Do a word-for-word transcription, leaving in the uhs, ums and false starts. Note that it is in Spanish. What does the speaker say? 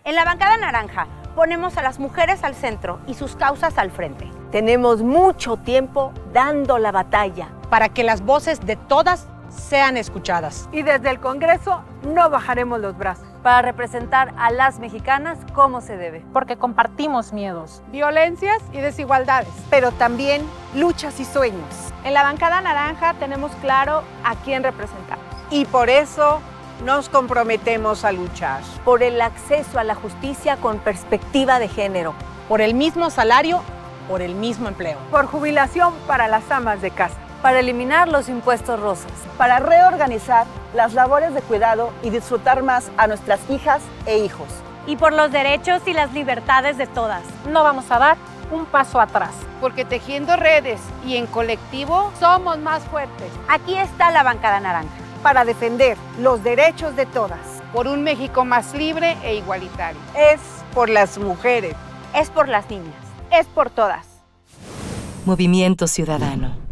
En la bancada naranja ponemos a las mujeres al centro y sus causas al frente. Tenemos mucho tiempo dando la batalla para que las voces de todas sean escuchadas. Y desde el Congreso no bajaremos los brazos. Para representar a las mexicanas como se debe. Porque compartimos miedos, violencias y desigualdades, pero también luchas y sueños. En la bancada naranja tenemos claro a quién representamos. Y por eso nos comprometemos a luchar. Por el acceso a la justicia con perspectiva de género. Por el mismo salario, por el mismo empleo. Por jubilación para las amas de casa. Para eliminar los impuestos rosas. Para reorganizar las labores de cuidado y disfrutar más a nuestras hijas e hijos. Y por los derechos y las libertades de todas. No vamos a dar un paso atrás. Porque tejiendo redes y en colectivo somos más fuertes. Aquí está la bancada naranja. Para defender los derechos de todas. Por un México más libre e igualitario. Es por las mujeres. Es por las niñas. Es por todas. Movimiento Ciudadano.